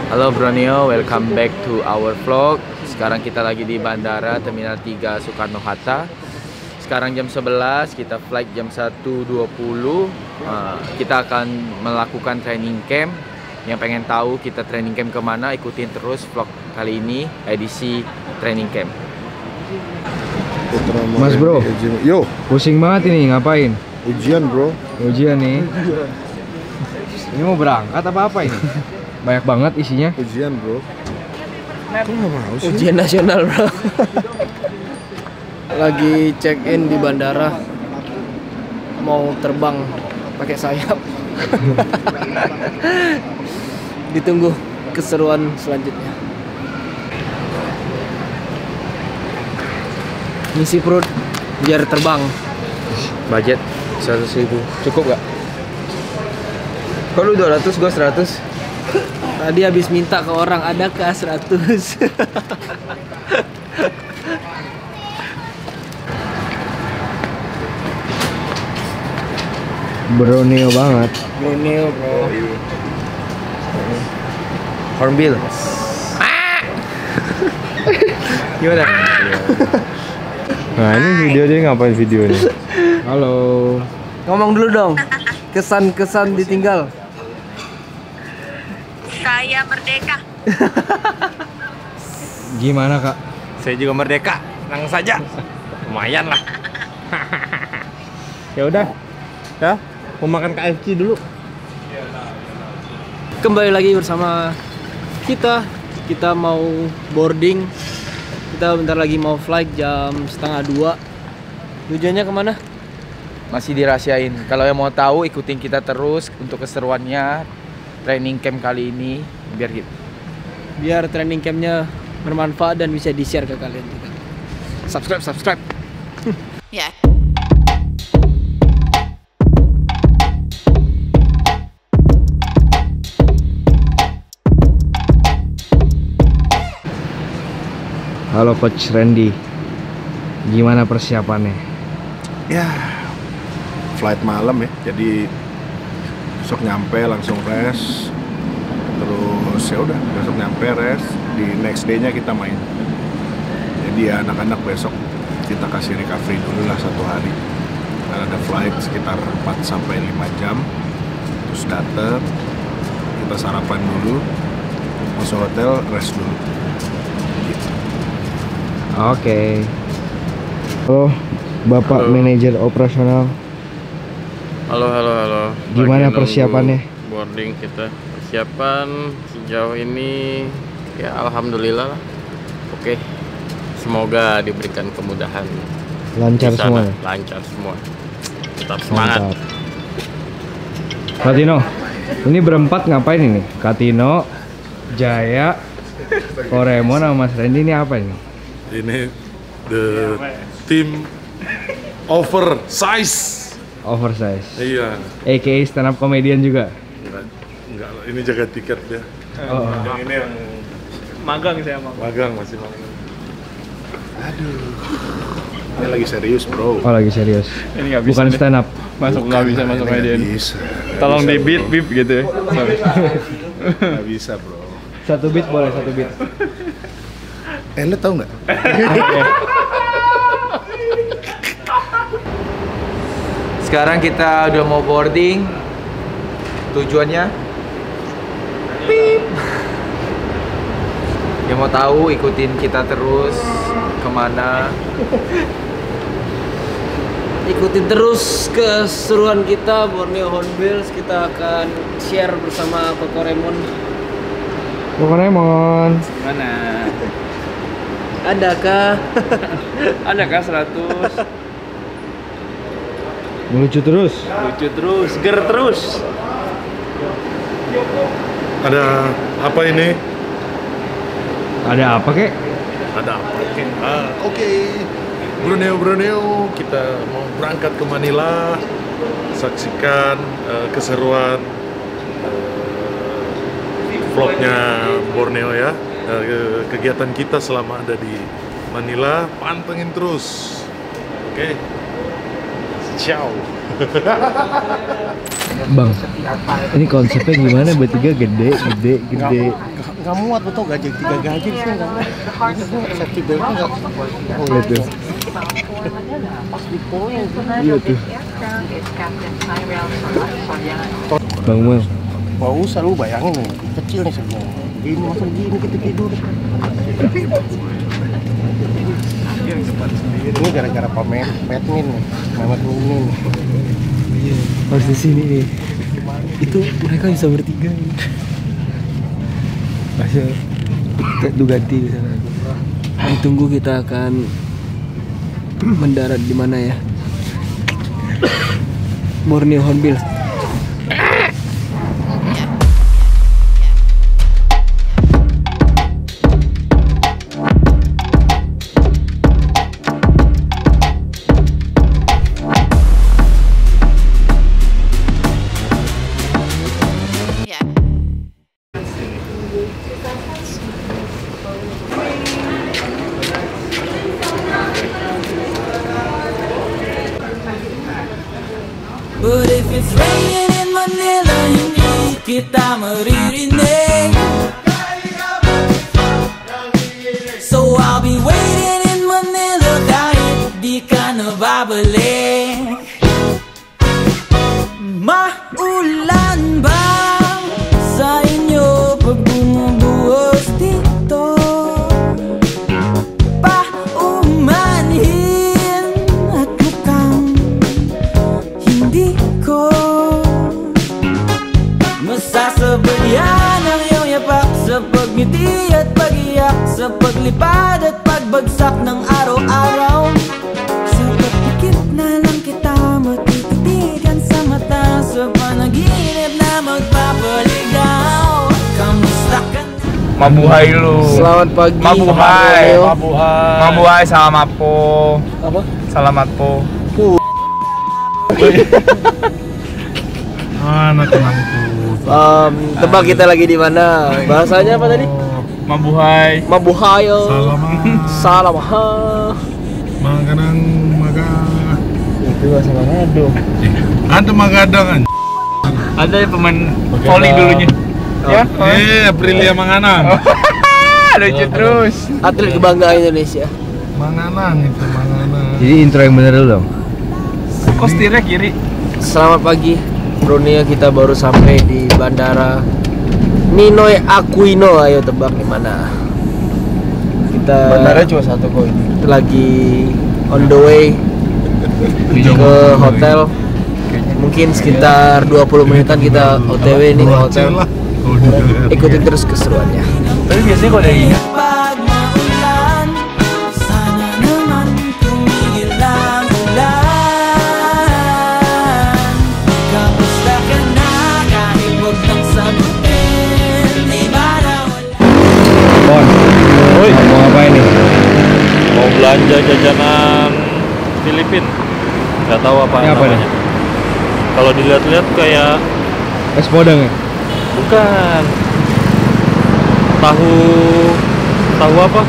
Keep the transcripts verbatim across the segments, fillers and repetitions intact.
Halo Bronio, welcome back to our vlog. Sekarang kita lagi di Bandara Terminal tiga Soekarno-Hatta. Sekarang jam sebelas, kita flight jam satu dua puluh. uh, Kita akan melakukan training camp. Yang pengen tahu kita training camp kemana, ikutin terus vlog kali ini, edisi training camp. Mas bro, yo, pusing banget ini, ngapain? Ujian bro. Ujian nih. Ini mau berangkat apa apa ini? Banyak banget isinya. Ujian bro. Kok nggak mau sih? Ujian nasional bro. Lagi check in di bandara, mau terbang pakai sayap. Ditunggu keseruan selanjutnya. Ngisi perut biar terbang. Budget seratus ribu, cukup gak? Kok lu dua ratus, gua seratus. Tadi habis minta ke orang, ada kah seratus? Bronio banget. Bronio bro. Hornbill. Gimana? Nah ini video dia, ngapain video nih? Halo. Ngomong dulu dong. Kesan-kesan ditinggal. Saya merdeka. Gimana kak? Saya juga merdeka, tenang saja. Lumayan lah. Ya udah, ya mau makan K F C dulu. Kembali lagi bersama kita. Kita mau boarding. Kita bentar lagi mau flight jam setengah dua. Tujuannya kemana? Masih dirahasiain. Kalau yang mau tahu, ikutin kita terus untuk keseruannya training camp kali ini, biar gitu. Biar training campnya bermanfaat dan bisa di-share ke kalian juga. Subscribe, subscribe. Ya. Halo Coach Randy. Gimana persiapannya? Ya, flight malam ya. Jadi besok nyampe langsung rest. Terus ya udah besok nyampe rest. Di next day-nya kita main. Jadi ya anak-anak besok kita kasih recovery dulu lah satu hari. Karena ada flight sekitar empat sampai lima jam. Terus datang, kita sarapan dulu, masuk hotel, rest dulu. Gitu. Oke. Halo, Bapak Halo. Manajer Operasional. Halo, halo, halo. Gimana Lagi nunggu persiapannya? Boarding kita. Persiapan sejauh ini ya alhamdulillah lah. Oke. Semoga diberikan kemudahan. Lancar di sana. semua ya? Lancar semua. Tetap semangat. Mantap. Katino, ini berempat ngapain ini? Katino, Jaya, Koremon sama Mas Randy, ini apa ini? Ini the team oversize. Oversize. Iya. A K A stand up comedian juga. Enggak, enggak, ini jaga tiket dia. Oh. Yang ini yang Magang saya magang. magang, masih magang. Ini lagi serius bro. Oh lagi serius. Ini nggak bisa Bukan nih. stand up. Masuk nggak bisa masuk Ini aja. nggak bisa. Tolong Nggak di bisa, beat bro. beep gitu ya. Sorry. Nggak bisa bro. Satu beat boleh, satu beat. Eh lu tau nggak? Sekarang kita udah mau boarding. Tujuannya Pip. Yang mau tahu, ikutin kita terus kemana. Ikutin terus keseruan kita Borneo Hornbills. Kita akan share bersama Koko Remon. Doraemon. Mana? Adakah? Adakah seratus? Melucu terus. Lucu terus, ger terus. Ada apa ini? Ada apa kek? Ada apa? Ah, Oke. Bruneo, Bruneo, kita mau berangkat ke Manila. Saksikan eh, keseruan eh, vlognya Borneo ya. Eh, kegiatan kita selama ada di Manila, pantengin terus. Oke. Ciao. Bang, ini konsepnya gimana? Bertiga gede, gede, gede. Nggak muat betul gajah tiga gajah sih nggak muat. Jadi gue safety beltnya nggak. Oh gitu. Pas di poin. Iya tuh. Bang Mel. Gak usah lu bayangin nih, kecil nih sebenarnya. Gini masa gini kita tidur. Ini gara-gara pamer Petmin nih, Mamat Mumin. Iya, harus di sini nih. Itu mereka bisa bertiga. Masya, kita ganti di sana. Nah, tunggu kita akan mendarat di mana ya? Borneo Hornbill. But if it's raining in Manila, hindi kita maririnig. So I'll be waiting in Manila kahit di ka na babalik. Maulan ba sa inyo pag bumubuhos dito? Paumanhin at mukhang hindi ko masasabayan ang iyong yapak sa pagngiti at pag-iyak, sa paglipad at pagbagsak ng araw-araw. Sa pagpikit na lang kita matititigan sa mata, sa panaginip na magpapaligaw. Kamusta ka na? Mabuhay lu. Selamat pagi. Mabuhay. Mabuhay. Mabuhay, salamat po. Apa? Selamat po. Anak anakku. Um, tebak kita lagi di mana? Bahasanya apa tadi? Mabuhay. Mabuhayo. Salamat. Salam. Maganang maga. Itu bahasa Manado. Ada magadang kan? Ada pemain volley dulunya. Ya. Eh, Aprilia Manganang. Lucu terus. Atlet kebanggaan Indonesia. Manganang itu Manganang. Jadi intro yang bener dulu dong. Kok setirnya kiri? Selamat pagi, Brunei. Kita baru sampai di bandara Ninoy Aquino. Ayo tebak di mana? Kita Bandara cuma satu kok ini. lagi on the way ke hotel. Mungkin sekitar dua puluh menitan kita O T W nih ke hotel. Ikutin terus keseruannya. Tapi biasanya kalau dari ini Pag maulan, sana naman tumigil ang ulan. Kamusta ka na kahit huwag nang sagutin, di ba na wala? Bon. Oi. Mau ngapain nih? Mau belanja jajanan Filipin. Gak tahu apa Ini apa namanya. Kalau dilihat-lihat kayak Es podeng ya? bukan tahu tahu apa?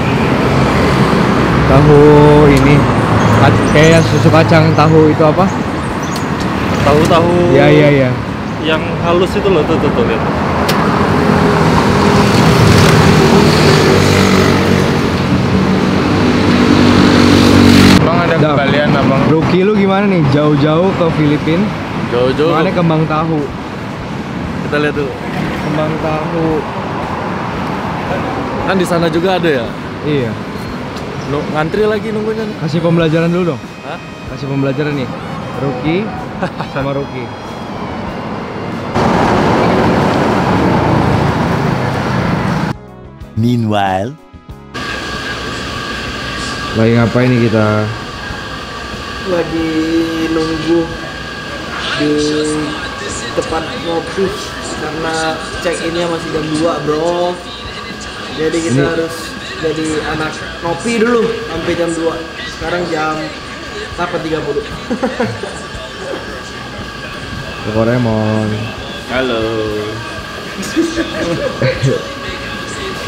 Tahu ini kac- kayak susu kacang tahu itu apa? Tahu-tahu Iya iya iya. yang halus itu loh, tuh tuh, tuh lihat. Bang ada Dap. kembalian abang. Ruki lu gimana nih? Jauh-jauh ke Filipina. Jauh-jauh. Mana kembang tahu? Kita lihat dulu. Kembang tahu. Kan di sana juga ada ya. Iya. Lu ngantri lagi nunggunya. Kasih pembelajaran dulu dong. Hah? Kasih pembelajaran nih. Ruki sama Ruki. Meanwhile, Lagi ngapain nih kita? Lagi nunggu di tempat ngopi karena check innya masih jam dua bro. Jadi kita Ini- harus jadi anak ngopi dulu sampai jam dua. Sekarang jam delapan tiga puluh. Ke Koremon. Halo.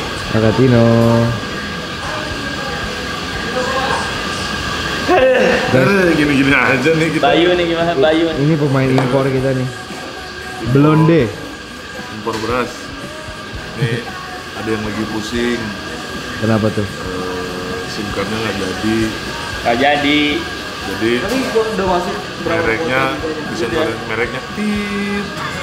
Kakatino. Udah guys. Gini-gini aja nih kita. Bayu nih gimana Bayu? Ini pemain impor kita nih. Blonde. Impor beras. Nih ada yang lagi pusing. Kenapa tuh? Uh, SIM cardnya nggak jadi. Nggak jadi. Jadi mereknya bisa jualin mereknya tit.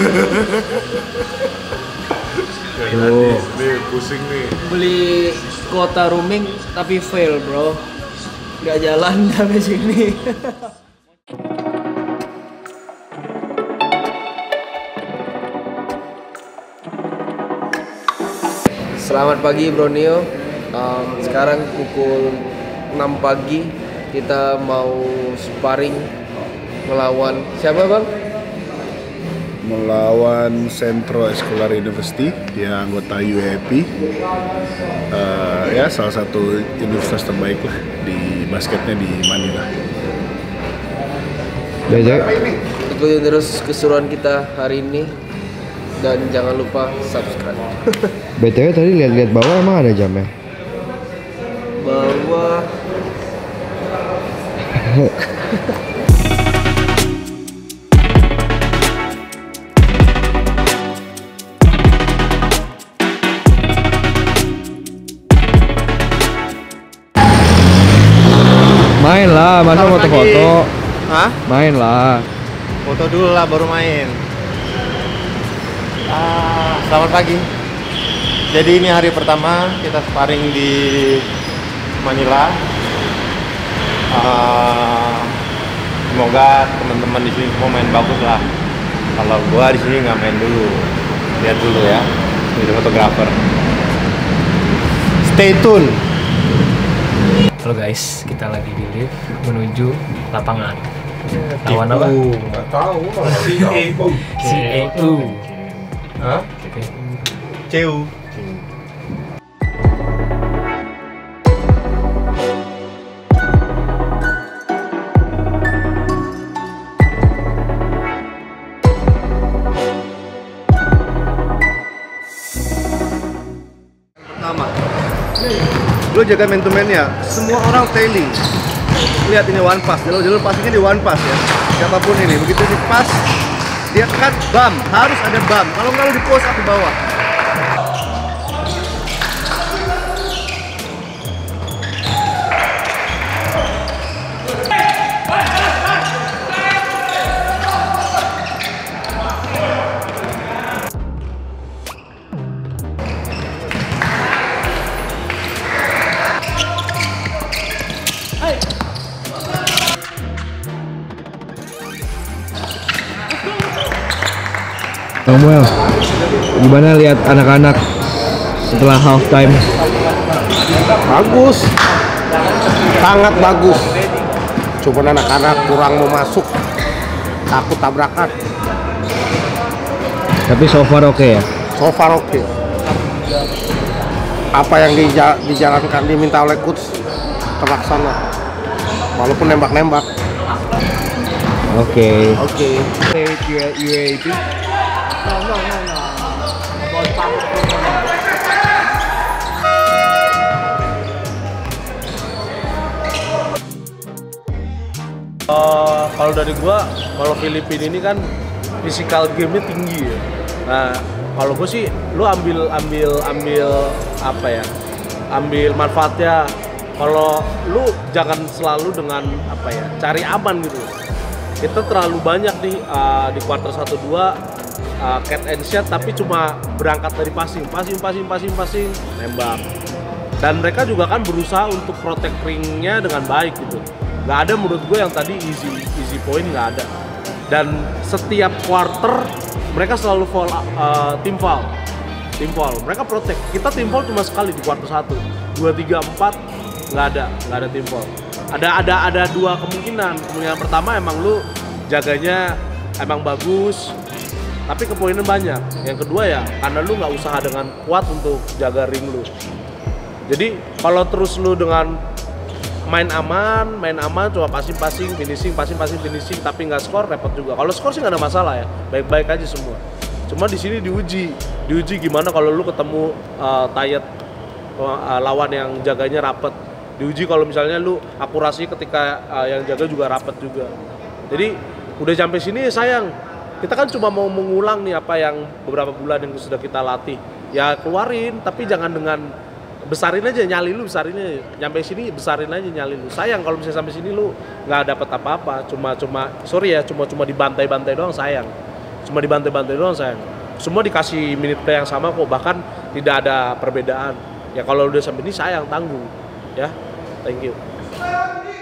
Tuh. Nih pusing nih. Beli kuota roaming tapi fail bro, nggak jalan sampai sini. Selamat pagi Bro Neo. Um, sekarang pukul enam pagi kita mau sparring melawan siapa bang? Melawan Centro Escolar University, dia anggota U A P, uh, ya salah satu universitas terbaik lah di basketnya di Manila. Ikutin terus keseruan kita hari ini dan jangan lupa subscribe. B T W tadi lihat-lihat bawah emang ada jamnya? Bawah. Main lah, masa foto-foto? Hah? Main lah. Foto dulu lah baru main. Ah, selamat pagi. Jadi ini hari pertama kita sparring di Manila. Ah, semoga teman-teman di sini semua main bagus lah. Kalau gua di sini nggak main dulu, lihat dulu ya. Jadi fotografer. Stay tune. Halo guys, kita lagi di lift menuju lapangan. Lawan apa? Nggak tahu. C A U. C A U. Hah? C A U. Pertama, lo jaga man to man ya. Semua orang tailing. Lihat ini one pass, jalur-jalur passingnya di one pass ya. Siapapun ini, begitu di pass, dia cut bam, harus ada bam. Kalau nggak lo di post up di bawah. Samuel, gimana lihat anak-anak setelah half time? Bagus, sangat bagus. Cuma anak-anak kurang mau masuk, takut tabrakan. Tapi so far oke okay ya? So far oke. Okay. Apa yang dija dijalankan diminta oleh coach terlaksana, walaupun nembak-nembak. Oke. Oke. U A P. No, no, no, no. Uh, kalau dari gua, kalau Filipina ini kan physical game-nya tinggi ya. Nah, kalau gua sih, lu ambil ambil ambil apa ya? Ambil manfaatnya. Kalau lu jangan selalu dengan apa ya? Cari aman gitu. Kita terlalu banyak nih uh, di quarter satu dua uh, cat and shot, tapi cuma berangkat dari passing, passing, passing, passing, passing, nembak. Dan mereka juga kan berusaha untuk protect ring-nya dengan baik gitu. Nggak ada menurut gue yang tadi easy easy point, nggak ada. Dan setiap quarter mereka selalu foul, uh, tim foul, tim foul. Mereka protect. Kita tim foul cuma sekali di quarter satu, dua, tiga, empat nggak ada, nggak ada tim foul. Ada ada ada dua kemungkinan. Kemungkinan pertama emang lu jaganya emang bagus, tapi kepoinan banyak. Yang kedua ya karena lu nggak usaha dengan kuat untuk jaga ring lu. Jadi kalau terus lu dengan main aman, main aman cuma passing-passing, finishing, passing-passing, finishing, tapi nggak skor, repot juga. Kalau skor sih nggak ada masalah ya, baik-baik aja semua. Cuma di sini diuji, diuji gimana kalau lu ketemu uh, tight uh, lawan yang jaganya rapet. diuji kalau misalnya lu akurasi ketika uh, yang jaga juga rapat juga. Jadi udah sampai sini sayang, kita kan cuma mau mengulang nih apa yang beberapa bulan yang sudah kita latih. Ya keluarin, tapi jangan dengan besarin aja, nyali lu besarin aja. Nyampe sini besarin aja nyali lu. Sayang kalau misalnya sampai sini lu nggak dapat apa-apa, cuma cuma sorry ya, cuma cuma dibantai-bantai doang sayang. Cuma dibantai-bantai doang sayang. Semua dikasih minute play yang sama kok, bahkan tidak ada perbedaan. Ya kalau udah sampai ini sayang, tanggung. Ya, thank you.